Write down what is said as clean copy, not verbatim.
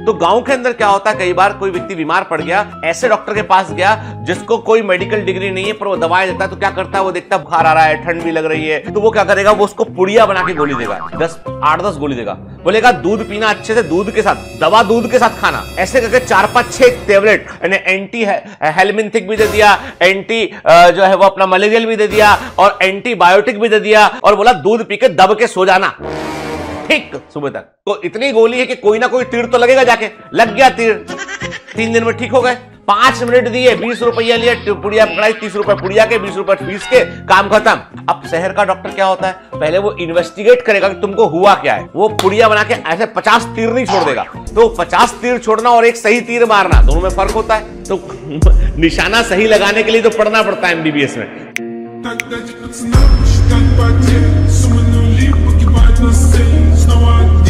तो गांव के अंदर क्या होता है, कई बार कोई व्यक्ति बीमार पड़ गया, ऐसे डॉक्टर के पास गया जिसको कोई मेडिकल डिग्री नहीं है, पर वो दवाएं देता है। तो क्या करता है, वो देखता है बुखार आ रहा है, ठंड भी लग रही है, तो वो क्या करेगा, वो उसको पुड़िया बना के गोली देगा, 8-10 गोली देगा, बोलेगा दूध पीना अच्छे से, दूध के साथ दवा, दूध के साथ खाना। ऐसे करके 4-5-6 टेबलेट, एंटी हेलमिंथिक भी दे दिया, एंटी जो है वो अपना मलेरियल भी दे दिया, और एंटीबायोटिक भी दे दिया, और बोला दूध पी के दब के सो जाना, ठीक सुबह तक। तो इतनी गोली है कि कोई ना कोई तीर तो लगेगा, जाके लग गया तीर, 3 दिन में ठीक हो गए। 5 मिनट दिए, 20 रुपया लिए, पुड़िया पकड़ाई, 30 रुपए पुड़िया के, 20 रुपए फीस के, काम खत्म। अब शहर का डॉक्टर क्या होता है, पहले वो इन्वेस्टिगेट करेगा कि तुमको हुआ क्या है, वो पुड़िया बना के ऐसे 50 तीर नहीं छोड़ देगा। तो 50 तीर छोड़ना और एक सही तीर मारना, दोनों में फर्क होता है। तो निशाना सही लगाने के लिए तो पढ़ना पड़ता है MBBS में।